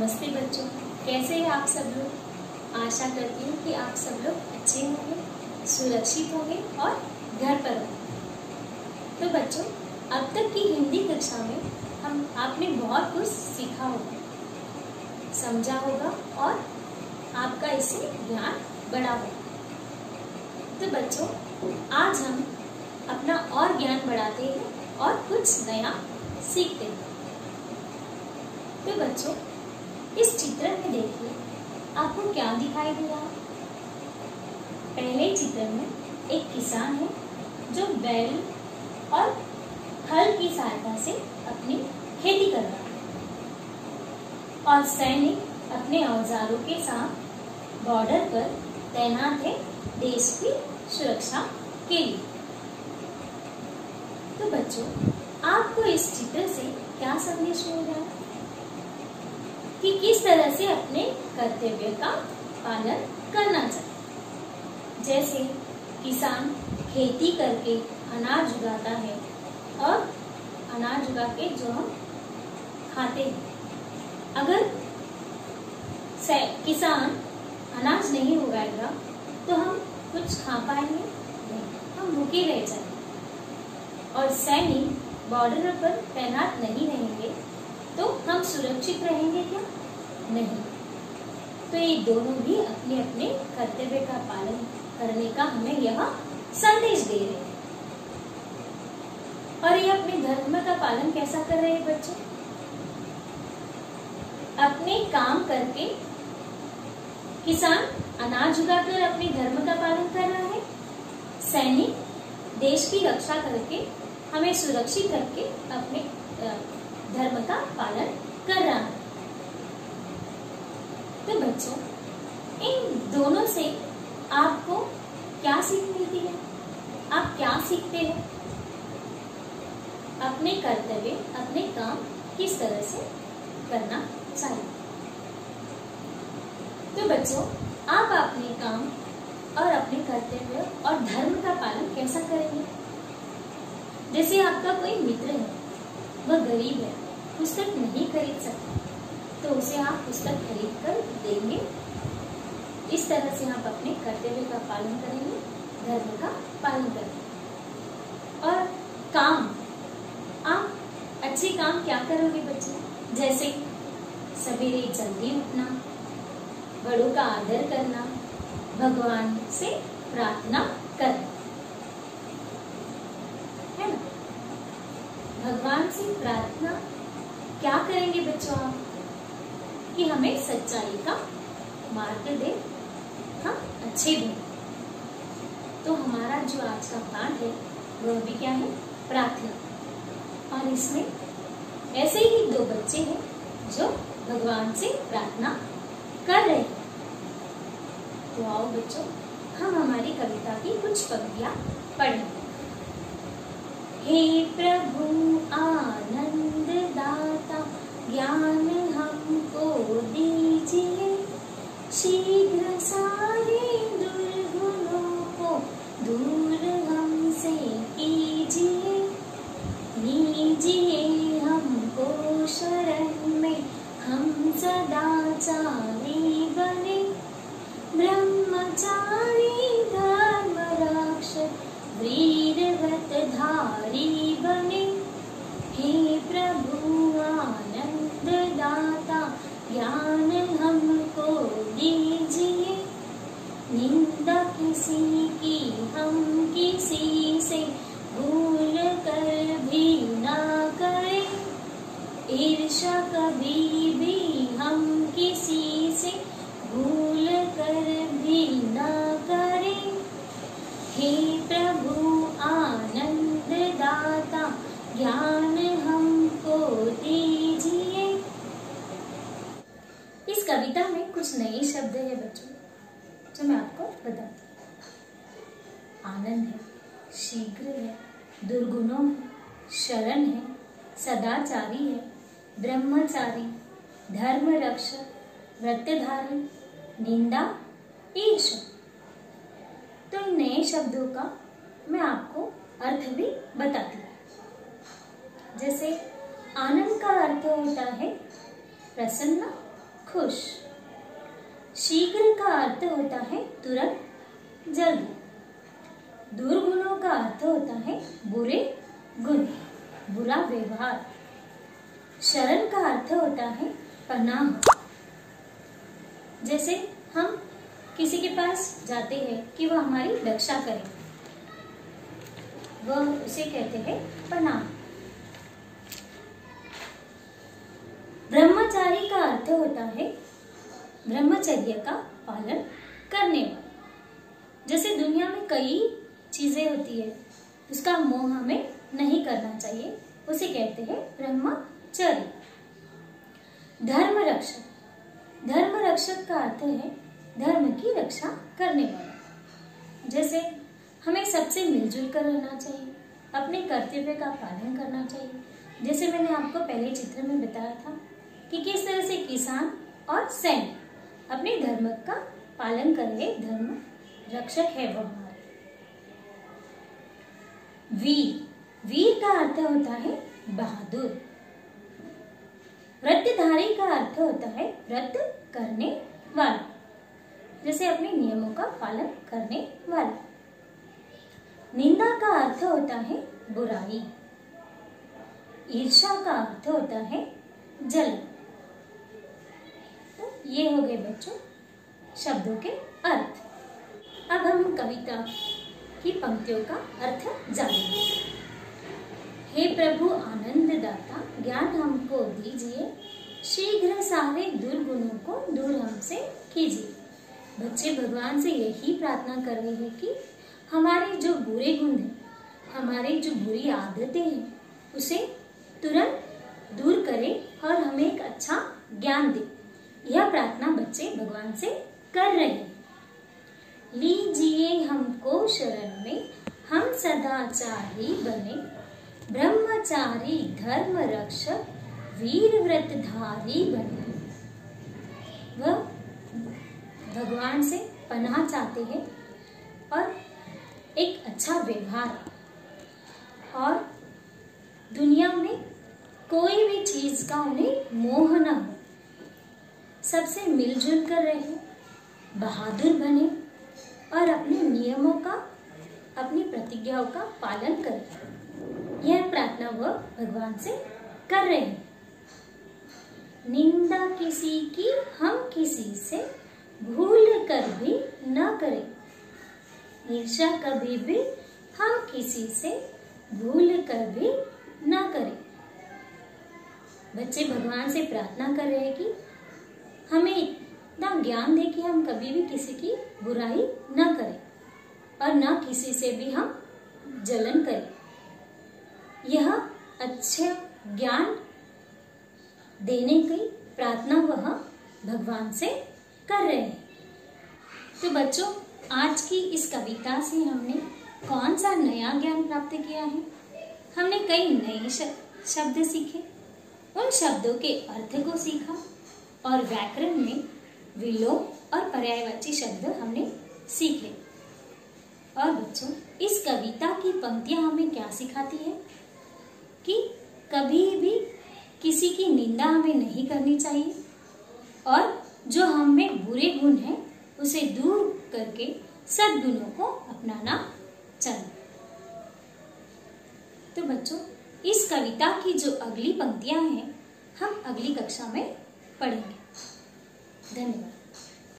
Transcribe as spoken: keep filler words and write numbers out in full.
नमस्ते बच्चों, कैसे हैं आप सब लोग। आशा करती हूँ कि आप सब लोग अच्छे होंगे, सुरक्षित होंगे और घर पर होंगे। तो बच्चों, अब तक की हिंदी कक्षा में हम आपने बहुत कुछ सीखा होगा, समझा होगा और आपका इससे ज्ञान बढ़ा होगा। तो बच्चों, आज हम अपना और ज्ञान बढ़ाते हैं और कुछ नया सीखते हैं। तो बच्चों, इस चित्र में देखिए आपको क्या दिखाई दे रहा है। पहले चित्र में एक किसान है जो बैल और हल की सहायता से अपनी खेती कर रहा है और सैनिक अपने औजारों के साथ बॉर्डर पर तैनात है देश की सुरक्षा के लिए। तो बच्चों, आपको इस चित्र से क्या संदेश मिल रहा है कि किस तरह से अपने कर्तव्य का पालन करना चाहिए। जैसे किसान खेती करके अनाज उगाता है और अनाज उगा के जो हम खाते हैं, अगर किसान अनाज नहीं उगाएगा तो हम कुछ खा पाएंगे नहीं, हम भूखे रह जाएंगे। और सैनिक बॉर्डर पर तैनात नहीं रहेंगे तो हम सुरक्षित रहेंगे क्या? नहीं। तो ये दोनों भी अपने अपने कर्तव्य का पालन करने का हमें यह संदेश दे रहे हैं। और ये अपने धर्म का पालन कैसा कर रहे हैं बच्चों? अपने काम करके किसान अनाज उगाकर अपने धर्म का पालन कर रहा है, सैनिक देश की रक्षा करके हमें सुरक्षित करके अपने धर्म का पालन कर रहा है। तो बच्चों, इन दोनों से आपको क्या सीख मिलती है? आप क्या सीखते हैं? अपने कर्तव्य, अपने काम किस तरह से करना चाहिए। तो बच्चों, आप अपने काम और अपने कर्तव्य और धर्म का पालन कैसा करेंगे? जैसे आपका कोई मित्र है, वह गरीब है, पुस्तक नहीं खरीद सकता, तो उसे आप पुस्तक खरीद कर देंगे। इस तरह से आप अपने कर्तव्य का पालन करेंगे, धर्म का पालन करेंगे। और काम, आप अच्छे काम क्या करोगे बच्चे? जैसे सवेरे जल्दी उठना, बड़ों का आदर करना, भगवान से प्रार्थना करना, है ना। भगवान से प्रार्थना क्या करेंगे बच्चों आप? कि हमें सच्चाई का मार्ग दे, हम अच्छे बने। तो हमारा जो आज का पाठ है वह भी क्या है? प्रार्थना। और इसमें ऐसे ही दो बच्चे हैं जो भगवान से प्रार्थना कर रहे हैं। तो आओ बच्चों, हम हमारी कविता की कुछ पंक्तियां पढ़ें। हे प्रभु आनंद दाता, ज्ञान हमको दीजिए, शीघ्र सारे दुर्गुणों को दूर हमसे कीजिए, लीजिए हमको शरण में, हम सदाचारी बने, ब्रह्मचारी धर्म रक्षक वीर व्रतधारी बने। हे प्रभु आनंद दाता, ज्ञान हमको दीजिए, निंदा किसी की हम किसी से भूल कर भी ना करें, ईर्ष्या कभी भी हम किसी से भूल कर भी ना करें। हे प्रभु आनंद दाता, ज्ञान हमको दीजिए। इस कविता में कुछ नए शब्द है बच्चों, जो मैं आपको बताती हूँ। आनंद है, शीघ्र है, दुर्गुणों है, शरण है, सदाचारी है, ब्रह्मचारी, धर्म रक्षक, व्रतधारी, निंदा, ईर्ष्या। तो इन नए शब्दों का मैं आपको अर्थ भी बताती हूँ। जैसे आनंद का अर्थ होता है प्रसन्न खुश। शीघ्र का अर्थ होता है तुरंत, जल्दी। दुर्गुणों का अर्थ होता है बुरे गुण, बुरा व्यवहार। शरण का अर्थ होता है पनाह। जैसे हम किसी के पास जाते हैं कि वह हमारी रक्षा करे, वह उसे कहते हैं पनाह। ब्रह्मचारी का अर्थ होता है ब्रह्मचर्य का पालन करने वाला। जैसे दुनिया में कई चीजें होती है, उसका मोह हमें नहीं करना चाहिए, उसे कहते हैं ब्रह्मचर्य। धर्म रक्षक, धर्म रक्षक का अर्थ है धर्म की रक्षा करने वाला। जैसे हमें सबसे मिलजुल कर रहना चाहिए, अपने कर्तव्य का पालन करना चाहिए। जैसे मैंने आपको पहले चित्र में बताया था कि किस तरह से किसान और सैनिक अपने धर्म का पालन कर रहे, धर्म रक्षक है वो हमारे। वीर, वीर का अर्थ होता है बहादुर। व्रतधारी का अर्थ होता है व्रत करने वाला, जैसे अपने नियमों का पालन करने वाला। निंदा का अर्थ होता है बुराई। ईर्ष्या का अर्थ होता है जलन। तो ये हो गए बच्चों शब्दों के अर्थ। अब हम इन कविता की पंक्तियों का अर्थ जानेंगे। हे प्रभु आनंद दाता, ज्ञान हमको दीजिए, शीघ्र सारे दुर्गुणों को दूर हमसे कीजिए। बच्चे भगवान से यही प्रार्थना कर रहे हैं कि हमारे जो बुरे गुण हैं, हमारे जो बुरी आदतें हैं, उसे तुरंत दूर करें और हमें एक अच्छा ज्ञान दे। यह प्रार्थना बच्चे भगवान से कर रहे हैं। लीजिए हमको शरण में, हम सदाचारी बने, ब्रह्मचारी धर्म रक्षक वीर व्रतधारी बने। वह भगवान से पनाह चाहते हैं और एक अच्छा व्यवहार, और दुनिया में कोई भी चीज का उन्हें मोह न हो, सबसे मिलजुल कर रहे, बहादुर बने और अपने नियमों का, अपनी प्रतिज्ञाओं का पालन करें। यह प्रार्थना वह भगवान से कर रहे हैं। निंदा किसी की हम किसी से भूल कर भी न करें, ईर्ष्या कभी भी हम किसी से भूल कर भी न करें। बच्चे भगवान से प्रार्थना कर रहे हैं कि हमें इतना ज्ञान दे कि हम कभी भी किसी की बुराई न करें और न किसी से भी हम जलन करें। यह अच्छे ज्ञान देने की प्रार्थना वह भगवान से कर रहे हैं। तो बच्चों आज की इस कविता से हमने कौन सा नया ज्ञान प्राप्त किया है? हमने कई नए शब्द सीखे, उन शब्दों के अर्थ को सीखा और व्याकरण में विलोम और पर्यायवाची शब्द हमने सीखे। और बच्चों इस कविता की पंक्तियां हमें क्या सिखाती है कि कभी भी किसी की निंदा हमें नहीं करनी चाहिए और जो हमें बुरे गुण हैं उसे दूर करके सद्गुणों को अपनाना चाहिए। तो बच्चों इस कविता की जो अगली पंक्तियां हैं हम अगली कक्षा में पढ़ेंगे। धन्यवाद।